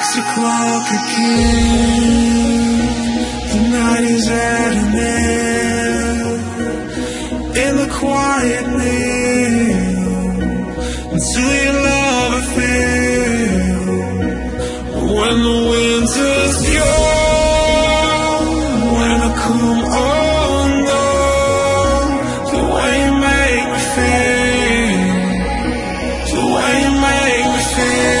6 o'clock again. The night is at an end. In the quiet now, until your love I feel. When the winter's gone, when I come on, the way you make me feel, the way you make me feel.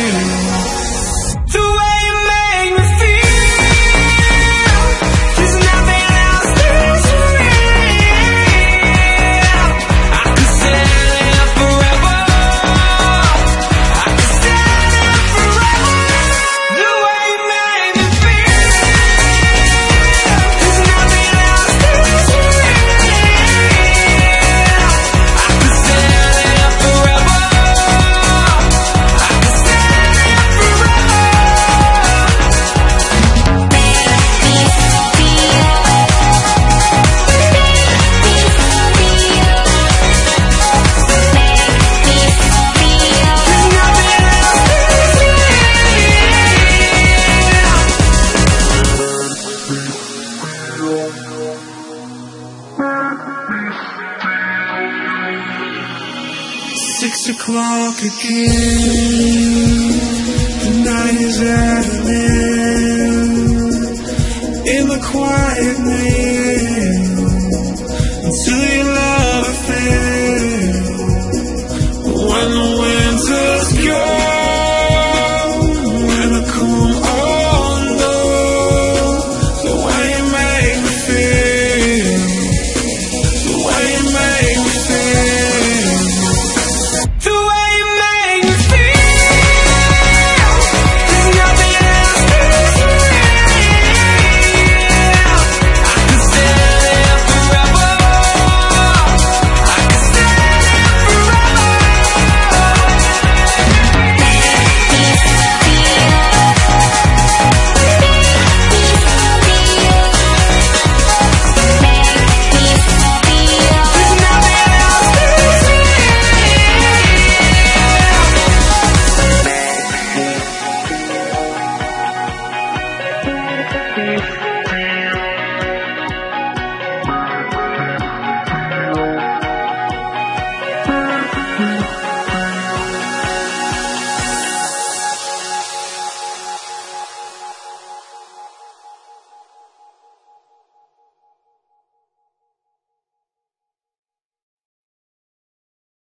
Six o'clock again. The night is at an end. In the quiet night.